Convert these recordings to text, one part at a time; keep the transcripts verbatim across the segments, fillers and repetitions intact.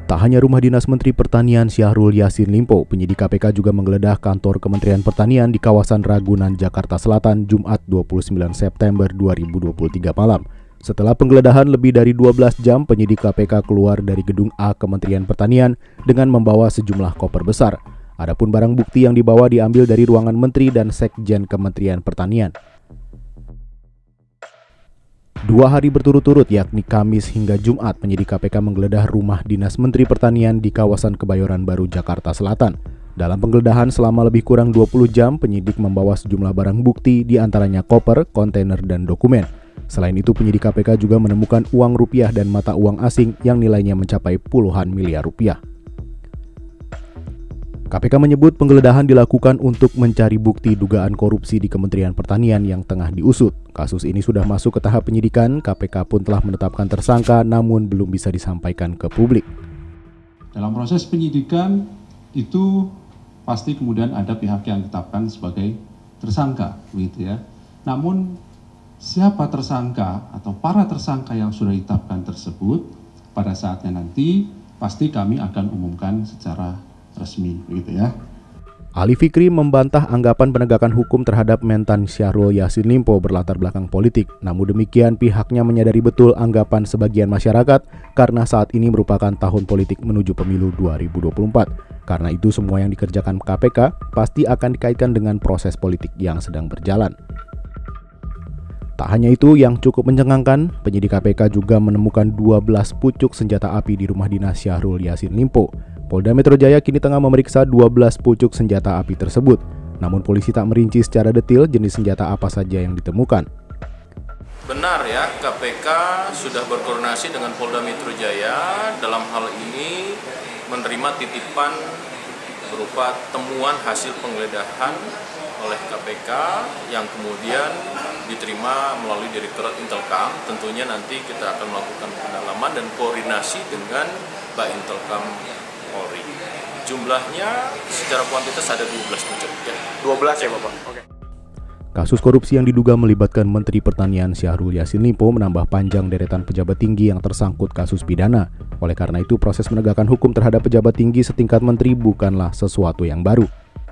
Tak hanya rumah dinas Menteri Pertanian Syahrul Yassin Limpo, penyidik K P K juga menggeledah kantor Kementerian Pertanian di kawasan Ragunan, Jakarta Selatan, Jumat dua puluh sembilan September dua ribu dua puluh tiga malam. Setelah penggeledahan lebih dari dua belas jam, penyidik K P K keluar dari gedung A Kementerian Pertanian dengan membawa sejumlah koper besar. Adapun barang bukti yang dibawa diambil dari ruangan Menteri dan Sekjen Kementerian Pertanian. Dua hari berturut-turut, yakni Kamis hingga Jumat, penyidik K P K menggeledah rumah dinas Menteri Pertanian di kawasan Kebayoran Baru, Jakarta Selatan. Dalam penggeledahan selama lebih kurang dua puluh jam, penyidik membawa sejumlah barang bukti, diantaranya koper, kontainer, dan dokumen. Selain itu, penyidik K P K juga menemukan uang rupiah dan mata uang asing yang nilainya mencapai puluhan miliar rupiah. K P K menyebut penggeledahan dilakukan untuk mencari bukti dugaan korupsi di Kementerian Pertanian yang tengah diusut. Kasus ini sudah masuk ke tahap penyidikan, K P K pun telah menetapkan tersangka namun belum bisa disampaikan ke publik. Dalam proses penyidikan itu pasti kemudian ada pihak yang ditetapkan sebagai tersangka, begitu ya. Namun siapa tersangka atau para tersangka yang sudah ditetapkan tersebut pada saatnya nanti pasti kami akan umumkan secara resmi, begitu ya. Ali Fikri membantah anggapan penegakan hukum terhadap mentan Syahrul Yassin Limpo berlatar belakang politik. Namun demikian, pihaknya menyadari betul anggapan sebagian masyarakat karena saat ini merupakan tahun politik menuju pemilu dua ribu dua puluh empat. Karena itu semua yang dikerjakan K P K pasti akan dikaitkan dengan proses politik yang sedang berjalan. Tak hanya itu, yang cukup mencengangkan, penyidik K P K juga menemukan dua belas pucuk senjata api di rumah dinas Syahrul Yassin Limpo. Polda Metro Jaya kini tengah memeriksa dua belas pucuk senjata api tersebut. Namun polisi tak merinci secara detail jenis senjata apa saja yang ditemukan. Benar ya, K P K sudah berkoordinasi dengan Polda Metro Jaya dalam hal ini menerima titipan berupa temuan hasil penggeledahan oleh K P K yang kemudian diterima melalui Direktorat Intelkam. Tentunya nanti kita akan melakukan pendalaman dan koordinasi dengan Bak Intelkam Polri. Jumlahnya secara kuantitas ada dua belas pucuk ya. dua belas ya Bapak. Oke. Kasus korupsi yang diduga melibatkan Menteri Pertanian Syahrul Yassin Limpo menambah panjang deretan pejabat tinggi yang tersangkut kasus pidana. Oleh karena itu, proses penegakan hukum terhadap pejabat tinggi setingkat menteri bukanlah sesuatu yang baru.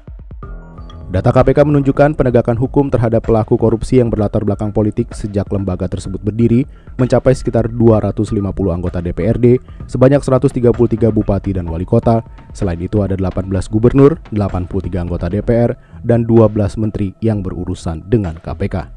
Data K P K menunjukkan penegakan hukum terhadap pelaku korupsi yang berlatar belakang politik sejak lembaga tersebut berdiri mencapai sekitar dua ratus lima puluh anggota D P R D, sebanyak seratus tiga puluh tiga bupati dan wali kota. Selain itu ada delapan belas gubernur, delapan puluh tiga anggota D P R, dan dua belas menteri yang berurusan dengan K P K.